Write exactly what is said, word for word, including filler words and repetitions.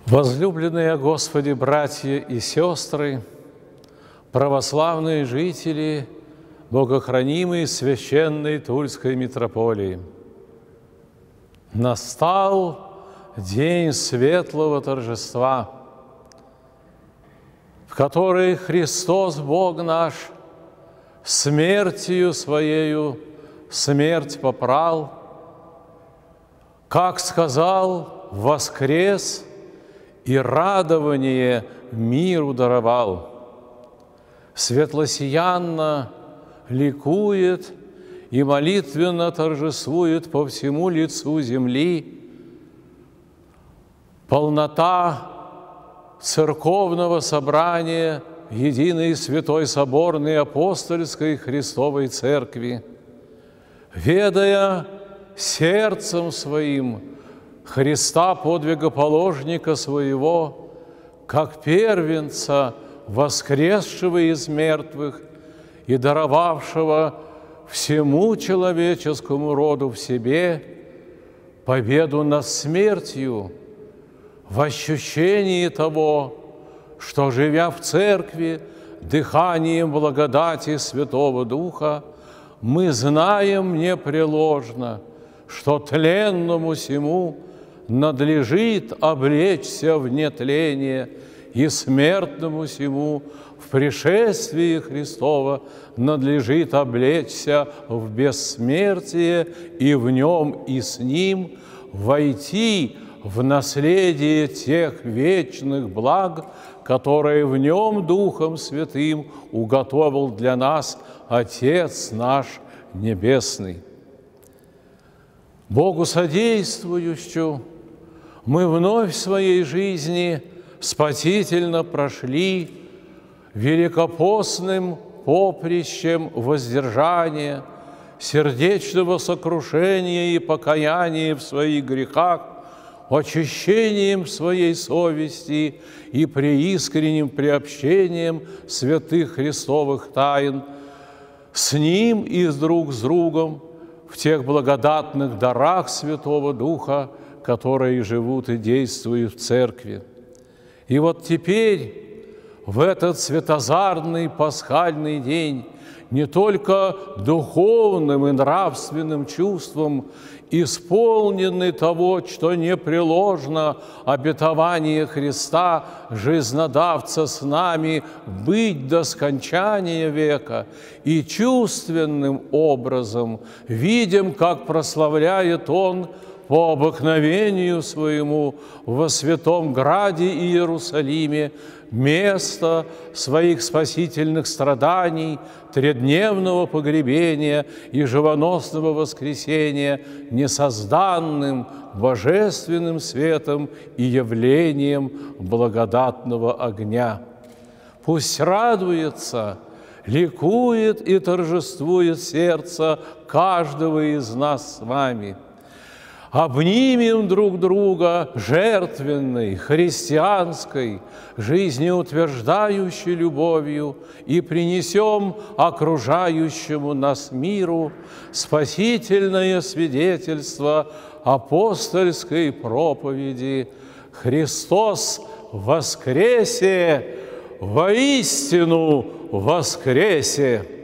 Возлюбленные Господи, братья и сестры, православные жители богохранимой священной Тульской митрополии, настал день светлого торжества, в который Христос, Бог наш, смертью Своею смерть попрал, как сказал, воскрес и радование миру даровал. Светлосиянно ликует и молитвенно торжествует по всему лицу земли полнота церковного собрания единой святой соборной апостольской Христовой Церкви, ведая сердцем своим Христа, подвигоположника своего, как первенца, воскресшего из мертвых и даровавшего всему человеческому роду в себе победу над смертью, в ощущении того, что, живя в Церкви, дыханием благодати Святого Духа, мы знаем непреложно, что тленному сему надлежит облечься в нетление, и смертному сему в пришествии Христова надлежит облечься в бессмертие, и в нем и с ним войти в наследие тех вечных благ, которые в нем Духом Святым уготовил для нас Отец наш Небесный. Богу содействующую, мы вновь в своей жизни спасительно прошли великопостным поприщем воздержания, сердечного сокрушения и покаяния в своих грехах, очищением своей совести и преискренним приобщением святых Христовых тайн с Ним и с друг с другом в тех благодатных дарах Святого Духа, которые живут и действуют в Церкви. И вот теперь, в этот светозарный пасхальный день, не только духовным и нравственным чувством исполнены того, что непреложно обетование Христа, жизнодавца с нами, быть до скончания века, и чувственным образом видим, как прославляет Он по обыкновению своему во Святом Граде Иерусалиме место своих спасительных страданий, тредневного погребения и живоносного воскресения несозданным божественным светом и явлением благодатного огня. Пусть радуется, ликует и торжествует сердце каждого из нас с вами. Обнимем друг друга жертвенной, христианской, жизнеутверждающей любовью и принесем окружающему нас миру спасительное свидетельство апостольской проповеди: «Христос воскресе, воистину воскресе!»